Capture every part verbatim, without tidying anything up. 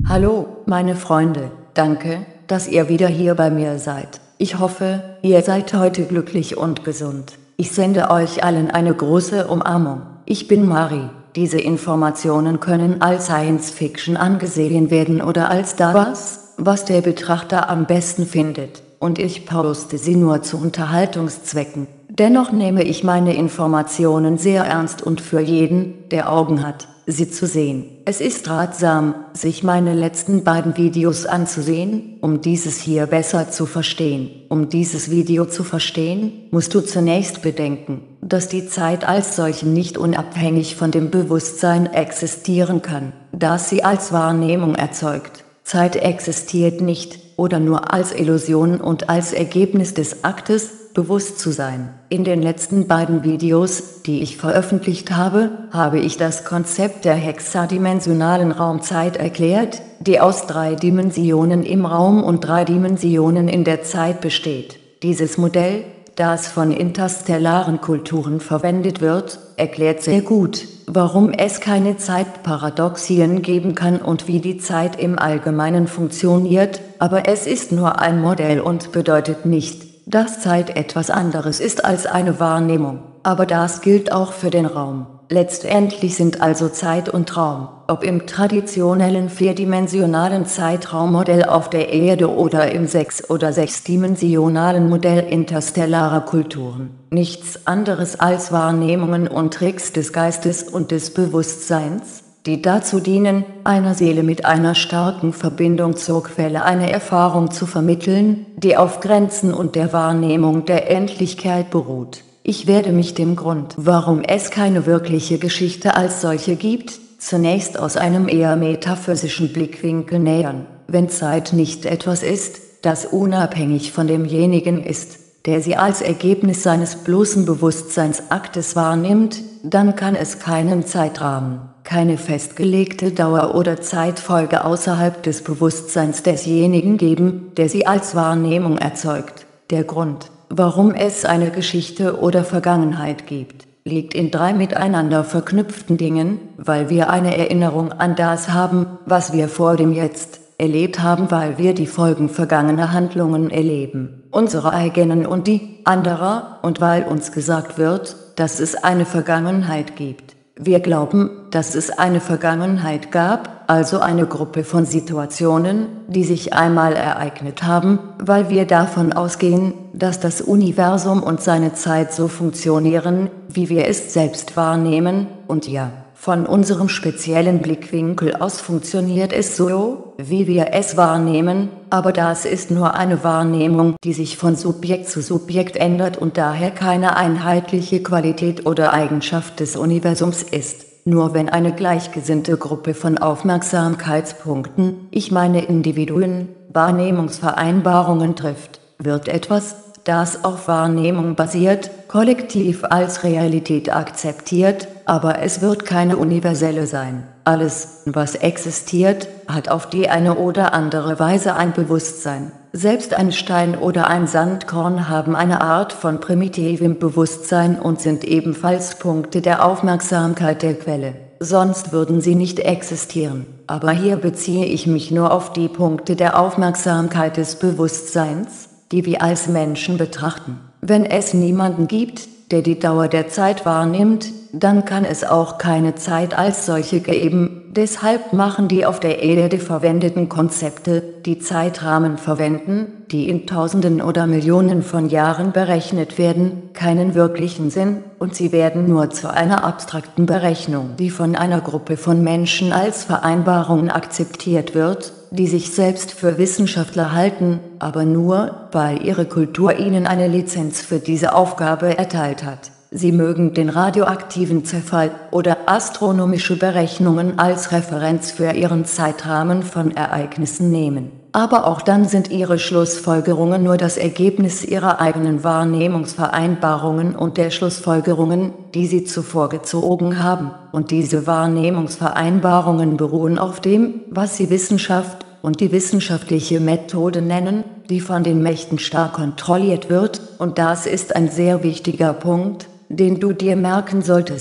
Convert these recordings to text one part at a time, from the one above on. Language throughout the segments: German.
Hallo, meine Freunde, danke, dass ihr wieder hier bei mir seid. Ich hoffe, ihr seid heute glücklich und gesund. Ich sende euch allen eine große Umarmung. Ich bin Mari. Diese Informationen können als Science Fiction angesehen werden oder als das, was der Betrachter am besten findet. Und ich poste sie nur zu Unterhaltungszwecken. Dennoch nehme ich meine Informationen sehr ernst und für jeden, der Augen hat, sie zu sehen. Es ist ratsam, sich meine letzten beiden Videos anzusehen, um dieses hier besser zu verstehen. Um dieses Video zu verstehen, musst du zunächst bedenken, dass die Zeit als solche nicht unabhängig von dem Bewusstsein existieren kann, das sie als Wahrnehmung erzeugt. Zeit existiert nicht, oder nur als Illusion und als Ergebnis des Aktes, bewusst zu sein. In den letzten beiden Videos, die ich veröffentlicht habe, habe ich das Konzept der hexadimensionalen Raumzeit erklärt, die aus drei Dimensionen im Raum und drei Dimensionen in der Zeit besteht. Dieses Modell, das von interstellaren Kulturen verwendet wird, erklärt sehr gut, warum es keine Zeitparadoxien geben kann und wie die Zeit im Allgemeinen funktioniert, aber es ist nur ein Modell und bedeutet nicht, dass Zeit etwas anderes ist als eine Wahrnehmung. Aber das gilt auch für den Raum. Letztendlich sind also Zeit und Raum, ob im traditionellen vierdimensionalen Zeitraummodell auf der Erde oder im sechs- oder sechsdimensionalen Modell interstellarer Kulturen, nichts anderes als Wahrnehmungen und Tricks des Geistes und des Bewusstseins, die dazu dienen, einer Seele mit einer starken Verbindung zur Quelle eine Erfahrung zu vermitteln, die auf Grenzen und der Wahrnehmung der Endlichkeit beruht. Ich werde mich dem Grund, warum es keine wirkliche Geschichte als solche gibt, zunächst aus einem eher metaphysischen Blickwinkel nähern. Wenn Zeit nicht etwas ist, das unabhängig von demjenigen ist, der sie als Ergebnis seines bloßen Bewusstseinsaktes wahrnimmt, dann kann es keinen Zeitrahmen, keine festgelegte Dauer oder Zeitfolge außerhalb des Bewusstseins desjenigen geben, der sie als Wahrnehmung erzeugt. Der Grund, warum es eine Geschichte oder Vergangenheit gibt, liegt in drei miteinander verknüpften Dingen, weil wir eine Erinnerung an das haben, was wir vor dem Jetzt erlebt haben, weil wir die Folgen vergangener Handlungen erleben, unsere eigenen und die anderer, und weil uns gesagt wird, dass es eine Vergangenheit gibt. Wir glauben, dass es eine Vergangenheit gab, also eine Gruppe von Situationen, die sich einmal ereignet haben, weil wir davon ausgehen, dass das Universum und seine Zeit so funktionieren, wie wir es selbst wahrnehmen, und ja, von unserem speziellen Blickwinkel aus funktioniert es so, wie wir es wahrnehmen, aber das ist nur eine Wahrnehmung, die sich von Subjekt zu Subjekt ändert und daher keine einheitliche Qualität oder Eigenschaft des Universums ist. Nur wenn eine gleichgesinnte Gruppe von Aufmerksamkeitspunkten, ich meine Individuen, Wahrnehmungsvereinbarungen trifft, wird etwas, das auf Wahrnehmung basiert, kollektiv als Realität akzeptiert, aber es wird keine universelle sein. Alles, was existiert, hat auf die eine oder andere Weise ein Bewusstsein. Selbst ein Stein oder ein Sandkorn haben eine Art von primitivem Bewusstsein und sind ebenfalls Punkte der Aufmerksamkeit der Quelle. Sonst würden sie nicht existieren. Aber hier beziehe ich mich nur auf die Punkte der Aufmerksamkeit des Bewusstseins, die wir als Menschen betrachten. Wenn es niemanden gibt, der die Dauer der Zeit wahrnimmt, dann kann es auch keine Zeit als solche geben. Deshalb machen die auf der Erde verwendeten Konzepte, die Zeitrahmen verwenden, die in Tausenden oder Millionen von Jahren berechnet werden, keinen wirklichen Sinn, und sie werden nur zu einer abstrakten Berechnung, die von einer Gruppe von Menschen als Vereinbarung akzeptiert wird, die sich selbst für Wissenschaftler halten, aber nur, weil ihre Kultur ihnen eine Lizenz für diese Aufgabe erteilt hat. Sie mögen den radioaktiven Zerfall oder astronomische Berechnungen als Referenz für ihren Zeitrahmen von Ereignissen nehmen. Aber auch dann sind ihre Schlussfolgerungen nur das Ergebnis ihrer eigenen Wahrnehmungsvereinbarungen und der Schlussfolgerungen, die sie zuvor gezogen haben. Und diese Wahrnehmungsvereinbarungen beruhen auf dem, was sie Wissenschaft und die wissenschaftliche Methode nennen, die von den Mächten stark kontrolliert wird, und das ist ein sehr wichtiger Punkt, den du dir merken solltest.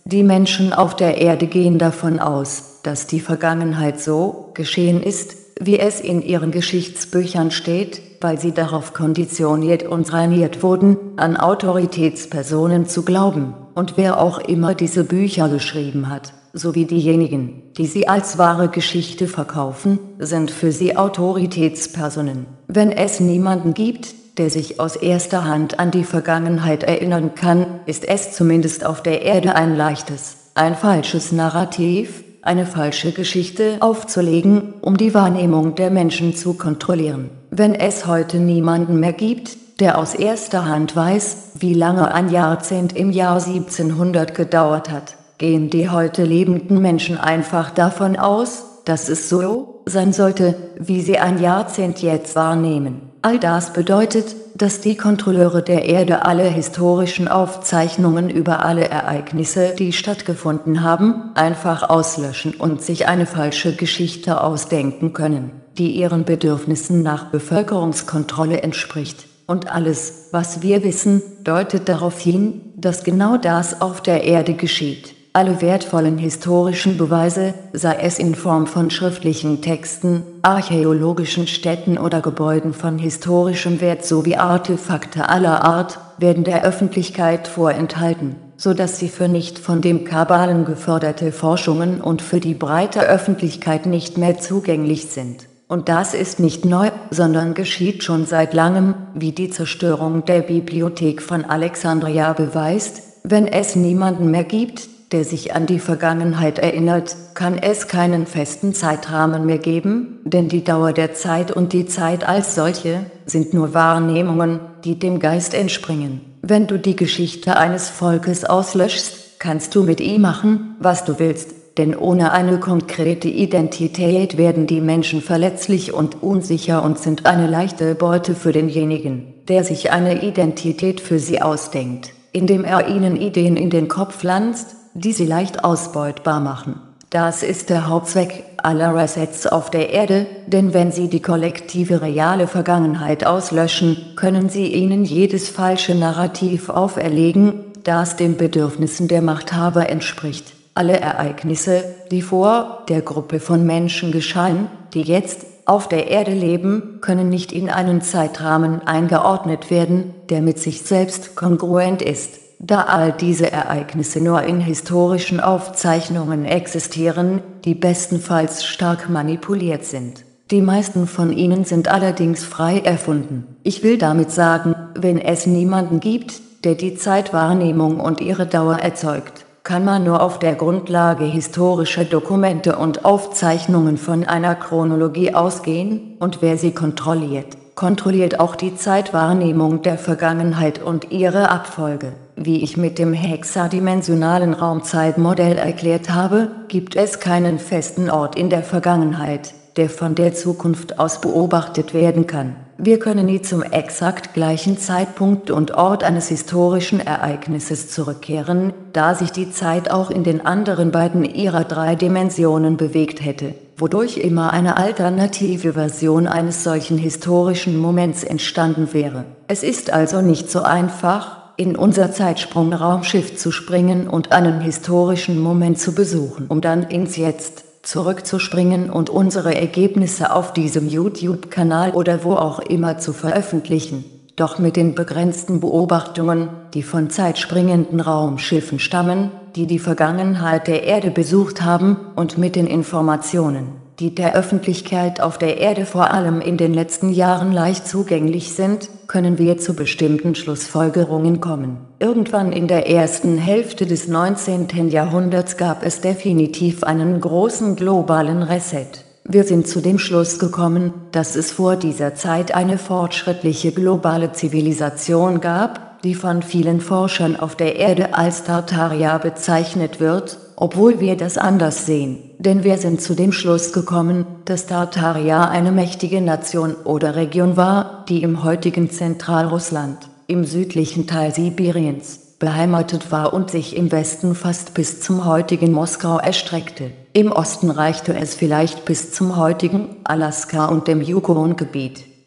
Die Menschen auf der Erde gehen davon aus, dass die Vergangenheit so geschehen ist, wie es in ihren Geschichtsbüchern steht, weil sie darauf konditioniert und trainiert wurden, an Autoritätspersonen zu glauben, und wer auch immer diese Bücher geschrieben hat, sowie diejenigen, die sie als wahre Geschichte verkaufen, sind für sie Autoritätspersonen. Wenn es niemanden gibt, der sich aus erster Hand an die Vergangenheit erinnern kann, ist es zumindest auf der Erde ein leichtes, ein falsches Narrativ, eine falsche Geschichte aufzulegen, um die Wahrnehmung der Menschen zu kontrollieren. Wenn es heute niemanden mehr gibt, der aus erster Hand weiß, wie lange ein Jahrzehnt im Jahr siebzehnhundert gedauert hat, gehen die heute lebenden Menschen einfach davon aus, dass es so sein sollte, wie sie ein Jahrzehnt jetzt wahrnehmen. All das bedeutet, dass die Kontrolleure der Erde alle historischen Aufzeichnungen über alle Ereignisse, die stattgefunden haben, einfach auslöschen und sich eine falsche Geschichte ausdenken können, die ihren Bedürfnissen nach Bevölkerungskontrolle entspricht. Und alles, was wir wissen, deutet darauf hin, dass genau das auf der Erde geschieht. Alle wertvollen historischen Beweise, sei es in Form von schriftlichen Texten, archäologischen Stätten oder Gebäuden von historischem Wert sowie Artefakte aller Art, werden der Öffentlichkeit vorenthalten, so dass sie für nicht von dem Kabalen geförderte Forschungen und für die breite Öffentlichkeit nicht mehr zugänglich sind. Und das ist nicht neu, sondern geschieht schon seit langem, wie die Zerstörung der Bibliothek von Alexandria beweist. Wenn es niemanden mehr gibt, der sich an die Vergangenheit erinnert, kann es keinen festen Zeitrahmen mehr geben, denn die Dauer der Zeit und die Zeit als solche sind nur Wahrnehmungen, die dem Geist entspringen. Wenn du die Geschichte eines Volkes auslöschst, kannst du mit ihm machen, was du willst, denn ohne eine konkrete Identität werden die Menschen verletzlich und unsicher und sind eine leichte Beute für denjenigen, der sich eine Identität für sie ausdenkt, indem er ihnen Ideen in den Kopf pflanzt, die sie leicht ausbeutbar machen. Das ist der Hauptzweck aller Resets auf der Erde, denn wenn sie die kollektive reale Vergangenheit auslöschen, können sie ihnen jedes falsche Narrativ auferlegen, das den Bedürfnissen der Machthaber entspricht. Alle Ereignisse, die vor der Gruppe von Menschen geschahen, die jetzt auf der Erde leben, können nicht in einen Zeitrahmen eingeordnet werden, der mit sich selbst kongruent ist. Da all diese Ereignisse nur in historischen Aufzeichnungen existieren, die bestenfalls stark manipuliert sind. Die meisten von ihnen sind allerdings frei erfunden. Ich will damit sagen, wenn es niemanden gibt, der die Zeitwahrnehmung und ihre Dauer erzeugt, kann man nur auf der Grundlage historischer Dokumente und Aufzeichnungen von einer Chronologie ausgehen, und wer sie kontrolliert, kontrolliert auch die Zeitwahrnehmung der Vergangenheit und ihre Abfolge. Wie ich mit dem hexadimensionalen Raumzeitmodell erklärt habe, gibt es keinen festen Ort in der Vergangenheit, der von der Zukunft aus beobachtet werden kann. Wir können nie zum exakt gleichen Zeitpunkt und Ort eines historischen Ereignisses zurückkehren, da sich die Zeit auch in den anderen beiden ihrer drei Dimensionen bewegt hätte, wodurch immer eine alternative Version eines solchen historischen Moments entstanden wäre. Es ist also nicht so einfach, in unser Zeitsprung-Raumschiff zu springen und einen historischen Moment zu besuchen, um dann ins Jetzt zurückzuspringen und unsere Ergebnisse auf diesem YouTube-Kanal oder wo auch immer zu veröffentlichen. Doch mit den begrenzten Beobachtungen, die von zeitspringenden Raumschiffen stammen, die die Vergangenheit der Erde besucht haben, und mit den Informationen, die der Öffentlichkeit auf der Erde vor allem in den letzten Jahren leicht zugänglich sind, können wir zu bestimmten Schlussfolgerungen kommen. Irgendwann in der ersten Hälfte des neunzehnten Jahrhunderts gab es definitiv einen großen globalen Reset. Wir sind zu dem Schluss gekommen, dass es vor dieser Zeit eine fortschrittliche globale Zivilisation gab, die von vielen Forschern auf der Erde als Tartaria bezeichnet wird, obwohl wir das anders sehen. Denn wir sind zu dem Schluss gekommen, dass Tartaria eine mächtige Nation oder Region war, die im heutigen Zentralrussland, im südlichen Teil Sibiriens, beheimatet war und sich im Westen fast bis zum heutigen Moskau erstreckte. Im Osten reichte es vielleicht bis zum heutigen Alaska und dem Yukon-Gebiet.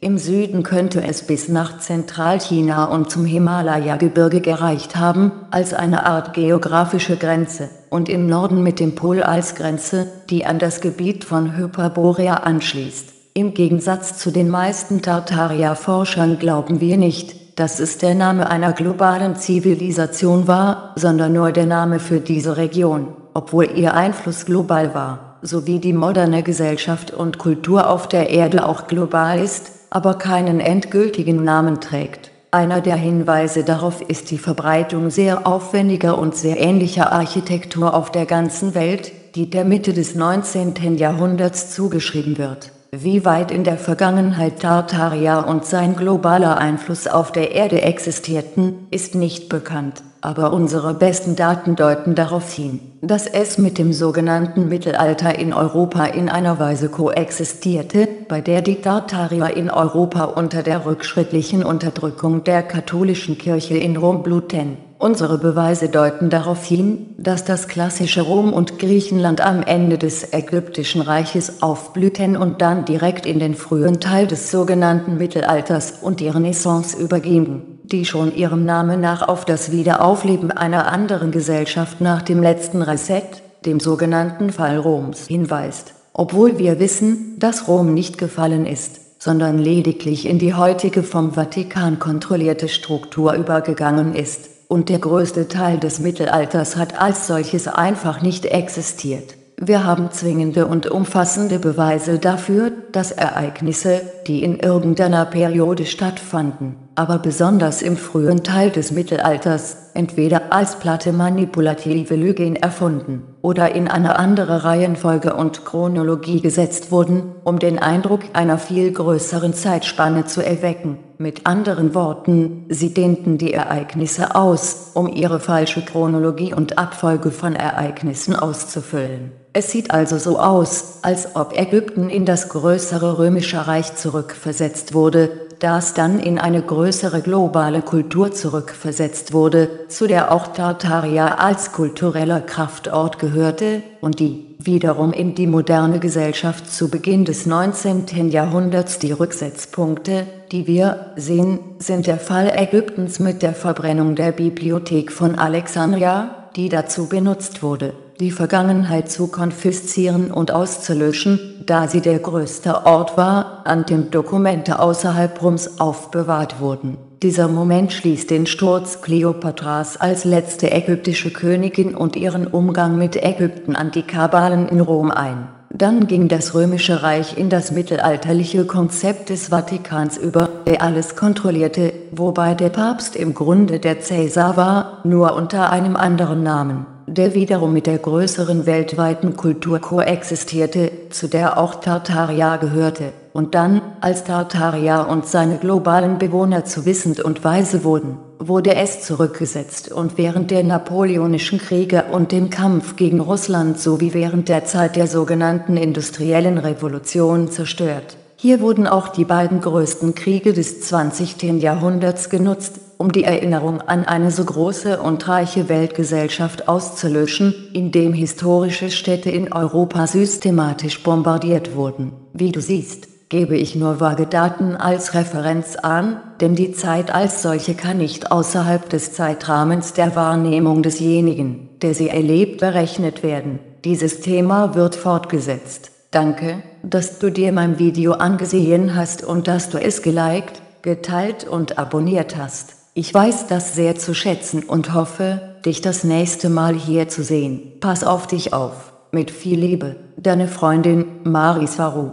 Im Süden könnte es bis nach Zentralchina und zum Himalaya-Gebirge gereicht haben, als eine Art geografische Grenze, und im Norden mit dem Pol als Grenze, die an das Gebiet von Hyperborea anschließt. Im Gegensatz zu den meisten Tartaria-Forschern glauben wir nicht, dass es der Name einer globalen Zivilisation war, sondern nur der Name für diese Region, obwohl ihr Einfluss global war, so wie die moderne Gesellschaft und Kultur auf der Erde auch global ist, aber keinen endgültigen Namen trägt. Einer der Hinweise darauf ist die Verbreitung sehr aufwendiger und sehr ähnlicher Architektur auf der ganzen Welt, die der Mitte des neunzehnten Jahrhunderts zugeschrieben wird. Wie weit in der Vergangenheit Tartaria und sein globaler Einfluss auf der Erde existierten, ist nicht bekannt, aber unsere besten Daten deuten darauf hin, dass es mit dem sogenannten Mittelalter in Europa in einer Weise koexistierte, bei der die Tartarier in Europa unter der rückschrittlichen Unterdrückung der katholischen Kirche in Rom bluten. Unsere Beweise deuten darauf hin, dass das klassische Rom und Griechenland am Ende des Ägyptischen Reiches aufblühten und dann direkt in den frühen Teil des sogenannten Mittelalters und die Renaissance übergingen, die schon ihrem Namen nach auf das Wiederaufleben einer anderen Gesellschaft nach dem letzten Reset, dem sogenannten Fall Roms, hinweist. Obwohl wir wissen, dass Rom nicht gefallen ist, sondern lediglich in die heutige vom Vatikan kontrollierte Struktur übergegangen ist. Und der größte Teil des Mittelalters hat als solches einfach nicht existiert. Wir haben zwingende und umfassende Beweise dafür, dass Ereignisse, die in irgendeiner Periode stattfanden, aber besonders im frühen Teil des Mittelalters, entweder als platte manipulative Lügen erfunden oder in eine andere Reihenfolge und Chronologie gesetzt wurden, um den Eindruck einer viel größeren Zeitspanne zu erwecken. Mit anderen Worten, sie dehnten die Ereignisse aus, um ihre falsche Chronologie und Abfolge von Ereignissen auszufüllen. Es sieht also so aus, als ob Ägypten in das größere römische Reich zurückversetzt wurde, das dann in eine größere globale Kultur zurückversetzt wurde, zu der auch Tartaria als kultureller Kraftort gehörte, und die wiederum in die moderne Gesellschaft zu Beginn des neunzehnten Jahrhunderts. Die Rücksetzpunkte, die wir sehen, sind der Fall Ägyptens mit der Verbrennung der Bibliothek von Alexandria, die dazu benutzt wurde, die Vergangenheit zu konfiszieren und auszulöschen, da sie der größte Ort war, an dem Dokumente außerhalb Roms aufbewahrt wurden. Dieser Moment schließt den Sturz Kleopatras als letzte ägyptische Königin und ihren Umgang mit Ägypten an die Kabalen in Rom ein. Dann ging das Römische Reich in das mittelalterliche Konzept des Vatikans über, der alles kontrollierte, wobei der Papst im Grunde der Cäsar war, nur unter einem anderen Namen, der wiederum mit der größeren weltweiten Kultur koexistierte, zu der auch Tartaria gehörte. Und dann, als Tartaria und seine globalen Bewohner zu wissend und weise wurden, wurde es zurückgesetzt und während der Napoleonischen Kriege und dem Kampf gegen Russland sowie während der Zeit der sogenannten industriellen Revolution zerstört. Hier wurden auch die beiden größten Kriege des zwanzigsten Jahrhunderts genutzt, um die Erinnerung an eine so große und reiche Weltgesellschaft auszulöschen, indem historische Städte in Europa systematisch bombardiert wurden. Wie du siehst, gebe ich nur vage Daten als Referenz an, denn die Zeit als solche kann nicht außerhalb des Zeitrahmens der Wahrnehmung desjenigen, der sie erlebt, berechnet werden. Dieses Thema wird fortgesetzt. Danke, dass du dir mein Video angesehen hast und dass du es geliked, geteilt und abonniert hast. Ich weiß das sehr zu schätzen und hoffe, dich das nächste Mal hier zu sehen. Pass auf dich auf. Mit viel Liebe, deine Freundin, Maris Faru.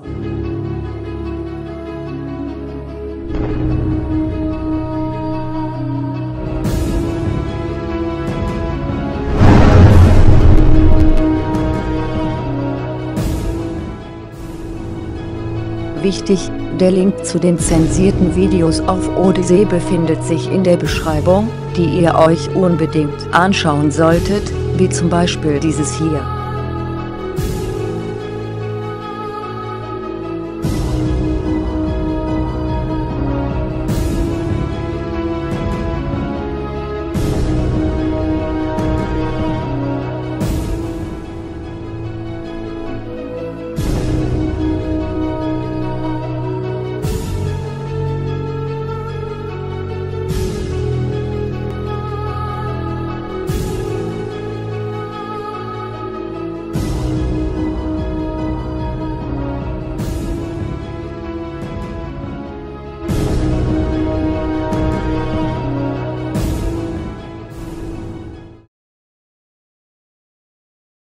Wichtig, der Link zu den zensierten Videos auf Odyssee befindet sich in der Beschreibung, die ihr euch unbedingt anschauen solltet, wie zum Beispiel dieses hier.